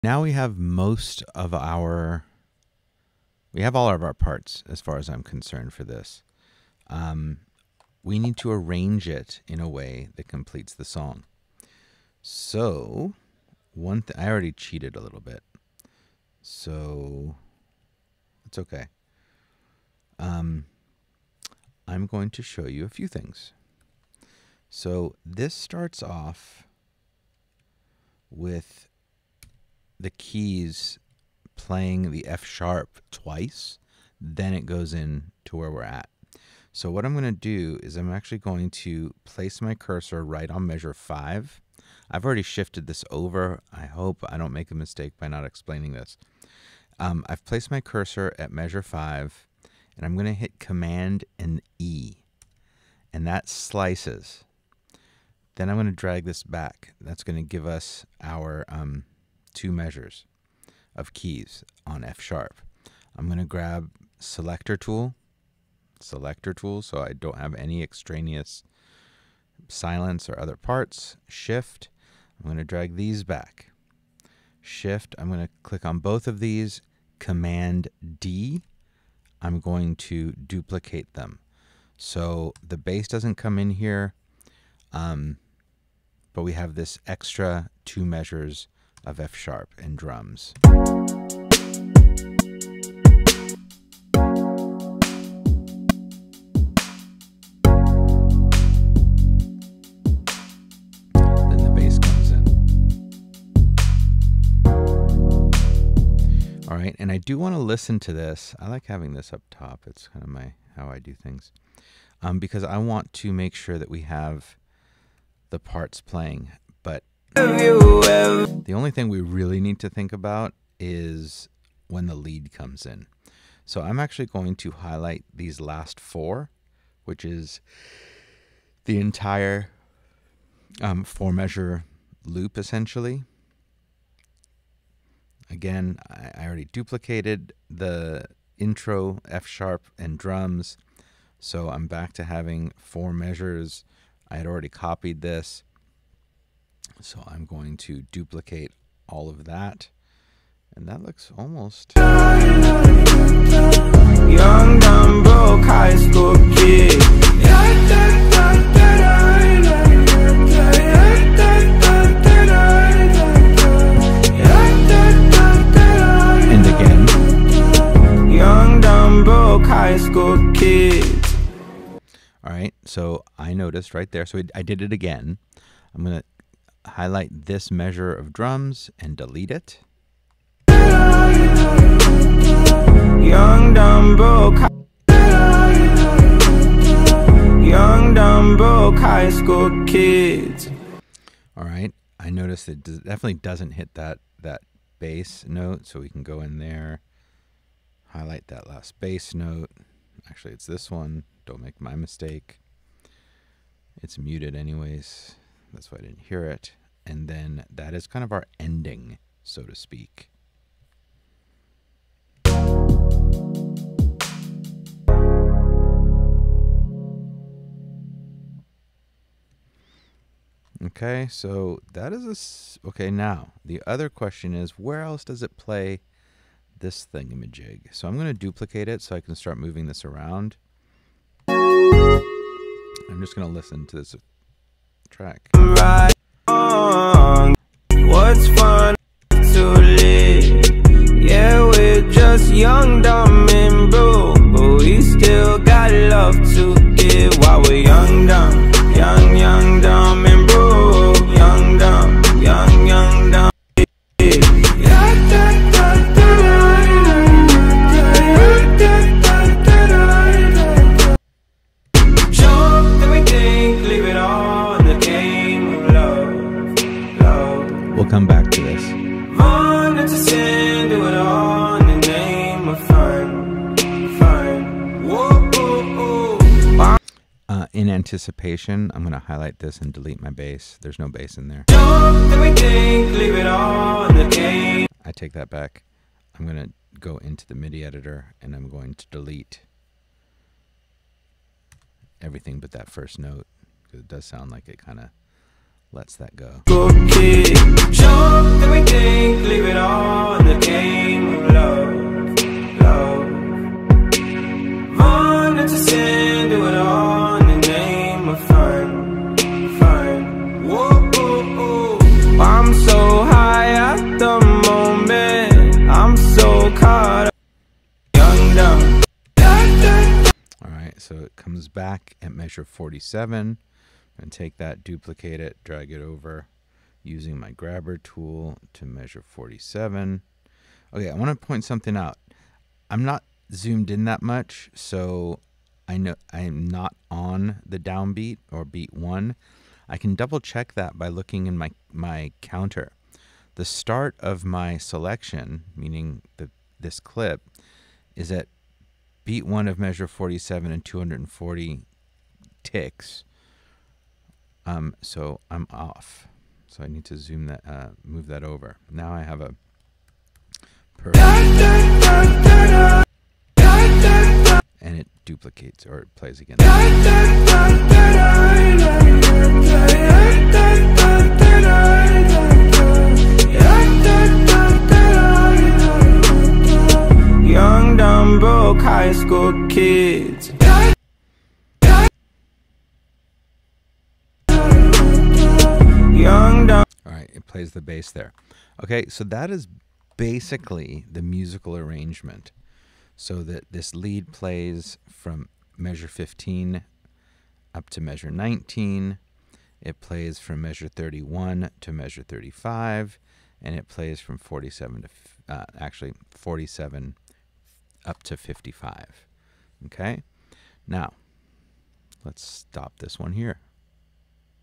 Now we have we have all of our parts as far as I'm concerned for this. We need to arrange it in a way that completes the song. So I already cheated a little bit, so it's okay. I'm going to show you a few things. So this starts off with the keys playing the F sharp twice, then it goes in to where we're at. So what I'm going to do is I'm actually going to place my cursor right on measure 5. I've already shifted this over. I hope I don't make a mistake by not explaining this. I've placed my cursor at measure 5, and I'm going to hit Command and E, and that slices. Then I'm going to drag this back. That's going to give us our 2 measures of keys on F sharp. I'm going to grab selector tool, so I don't have any extraneous silence or other parts. Shift, I'm going to drag these back. Shift, I'm going to click on both of these. Command D, I'm going to duplicate them. So the bass doesn't come in here, but we have this extra 2 measures of F sharp and drums. Then the bass comes in. All right, and I do want to listen to this. I like having this up top. It's kind of how I do things, because I want to make sure that we have the parts playing. But the only thing we really need to think about is when the lead comes in. So I'm actually going to highlight these last 4, which is the entire 4-measure loop, essentially. Again, I already duplicated the intro, F sharp, and drums. So I'm back to having 4 measures. I had already copied this. So I'm going to duplicate all of that. And that looks almost... Young, dumb, broke high school kid. And again. Young, dumb, broke high school kids. All right, so I noticed right there. So I did it again. I'm going to highlight this measure of drums and delete it. Young, dumb, broke. Young, dumb, broke high school kids. All right, I noticed it definitely doesn't hit that bass note, so we can go in there, highlight that last bass note. Actually, it's this one. Don't make my mistake. It's muted anyways. That's why I didn't hear it. And then that is kind of our ending, so to speak. Okay, so that is okay, now the other question is, where else does it play this thingamajig? So I'm going to duplicate it so I can start moving this around. I'm just going to listen to this track. Right on. What's fun to live? Yeah, we're just young, dumb, and broke, but we still got love to give while we're young, dumb, young, dumb, and broke. Young, dumb, young, dumb. We'll come back to this. In anticipation, I'm going to highlight this and delete my bass. There's no bass in there. I take that back. I'm going to go into the MIDI editor and I'm going to delete everything but that first note, because it does sound like it kind of lets that go. Good kid, jump, then we think, leave it all in the game of love, love. Run into sin, do it all in the name of fun, fun. Whoa, whoa, whoa. I'm so high at the moment, I'm so caught up, young, dumb. All right, so it comes back at measure 47. And take that, duplicate it, drag it over using my grabber tool to measure 47. Okay, I want to point something out. I'm not zoomed in that much, so I know I'm not on the downbeat or beat 1. I can double check that by looking in my counter. The start of my selection, meaning this clip, is at beat 1 of measure 47 and 240 ticks. So I'm off. So I need to zoom that, move that over. Now I have a perfect, and it duplicates or it plays again. Young, dumb, broke high school kids. Young, dumb. All right, it plays the bass there. Okay, so that is basically the musical arrangement. So that this lead plays from measure 15 up to measure 19. It plays from measure 31 to measure 35, and it plays from 47 to actually 47 up to 55. Okay, now let's stop this one here.